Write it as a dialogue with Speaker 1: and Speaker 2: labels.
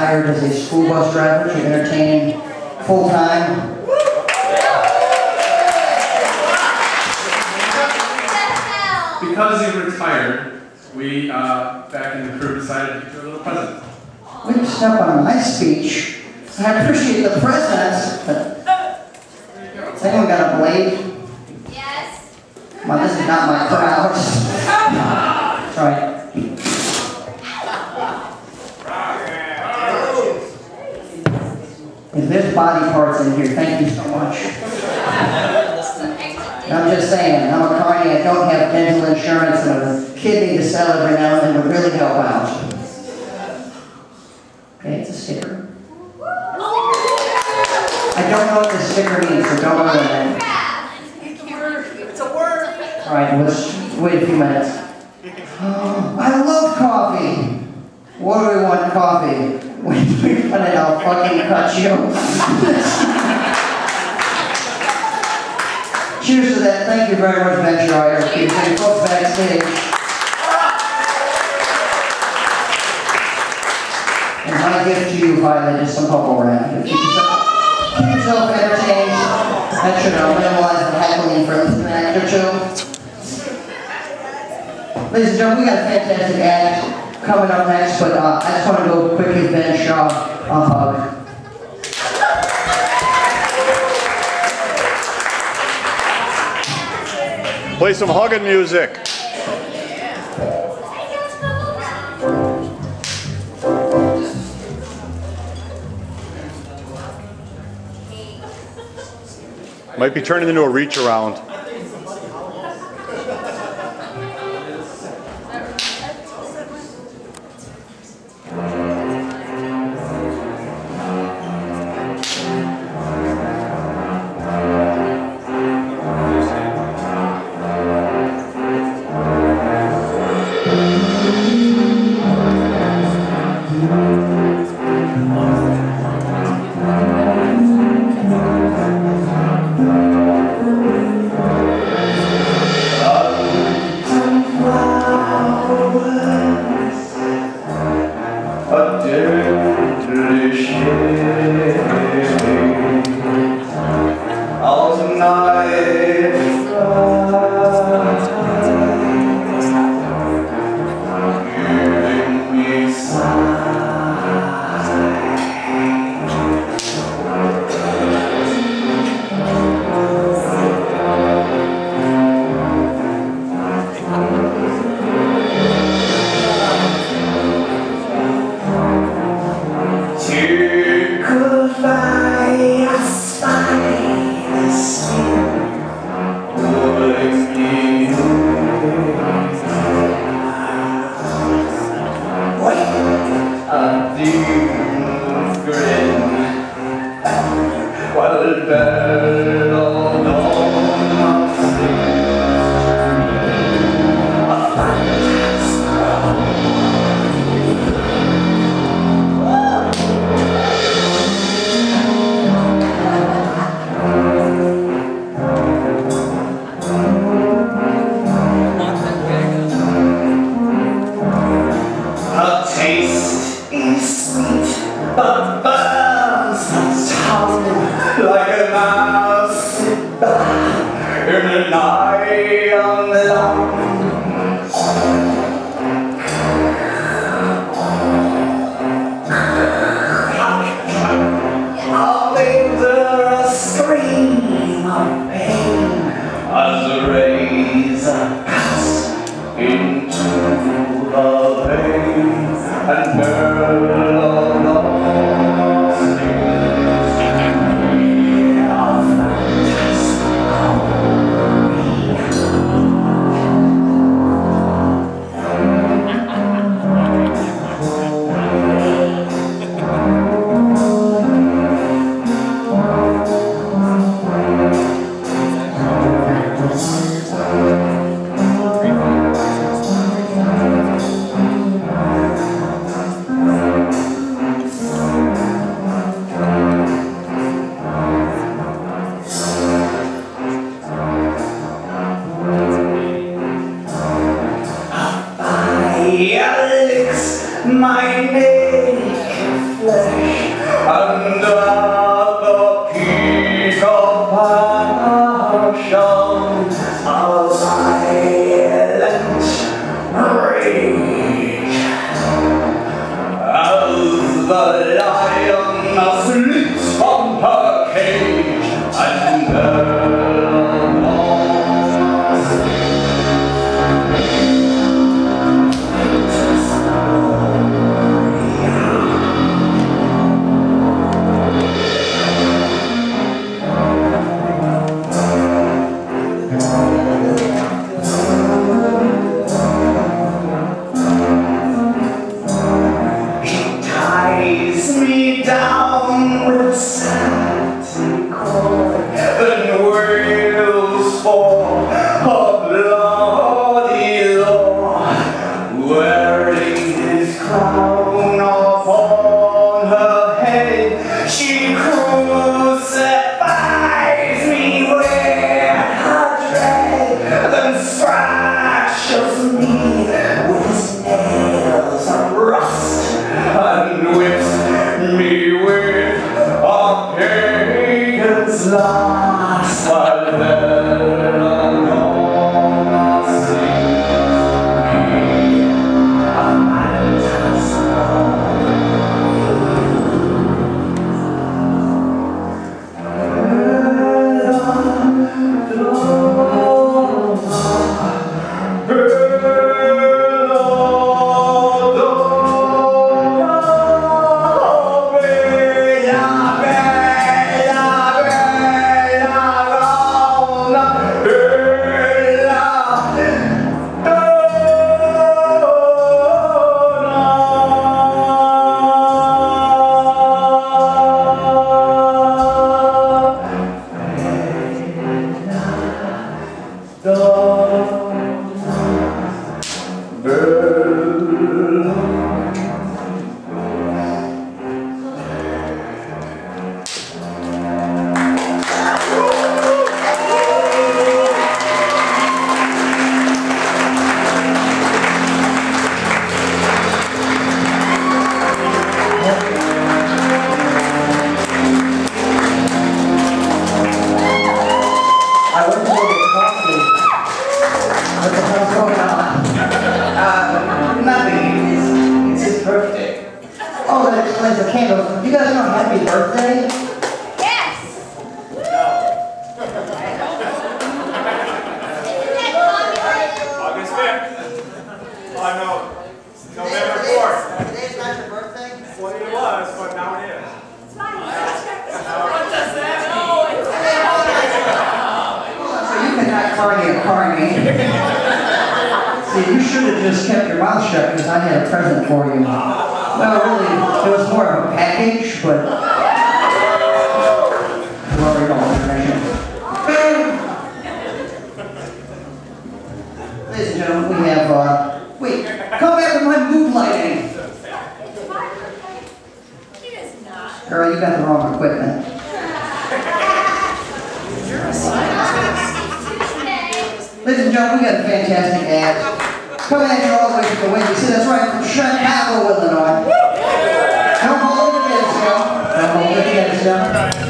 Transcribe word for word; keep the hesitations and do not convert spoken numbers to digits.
Speaker 1: retired as a school bus driver to entertain full-time.
Speaker 2: Because he retired, we, uh, back in the crew, decided to give you a little present.
Speaker 1: We can step on my speech. I appreciate the presents, but has anyone got a blade?
Speaker 3: Yes.
Speaker 1: Well, this is not my crowd. Sorry. If there's body parts in here, thank you so much. I'm just saying, I'm a carny, I don't have dental insurance, and a kidney to sell every now and then would really help out. Okay, it's a sticker. I don't know what this sticker means, so don't ruin it.
Speaker 3: It's a word.
Speaker 1: Alright, let's wait a few minutes. Oh, I love coffee! What do we want coffee? When we run it, I'll fucking cut you. Cheers to that. Thank you very much, Venture I R Q. So you folks backstage. And my gift to you, Violet, is some bubble wrap. Keep yourself, keep yourself entertained. That should uh, minimize the heckling for an act or two. Ladies and gentlemen, we got a fantastic act coming up next, but uh, I just want to go quickly Ben Shaw a hug.
Speaker 4: Play some hugging music. Might be turning into a reach around.
Speaker 5: And burn along flesh under the peak of passion of silent rage. As the lion sleeps from her cage and me down with satin cord and wails for her bloody lord, wearing his crown upon her head. She crucifies me with her dread, then scratches me with his nails of rust and whips me with a pagan's last, but then I'm gonna see me a
Speaker 1: The candles. Do you guys know happy birthday?
Speaker 3: Yes.
Speaker 6: August fifth. Oh, no. November fourth.
Speaker 1: Today's not your birthday?
Speaker 6: Well, it was, but now it is.
Speaker 3: What
Speaker 6: does that
Speaker 1: So you cannot carny a carny. See, you should have just kept your mouth shut because I had a present for you. Well, really, it was more of a package, but... Where are we going? Ladies and gentlemen, we have, uh... Wait, come back with my mood lighting!
Speaker 3: It is not.
Speaker 1: Girl, you got the wrong equipment. Ladies and gentlemen, we got a fantastic ad. Coming at you all the way from the Windy City. That's right, from Chicago, Illinois. Come hold it against you. Come hold it against you.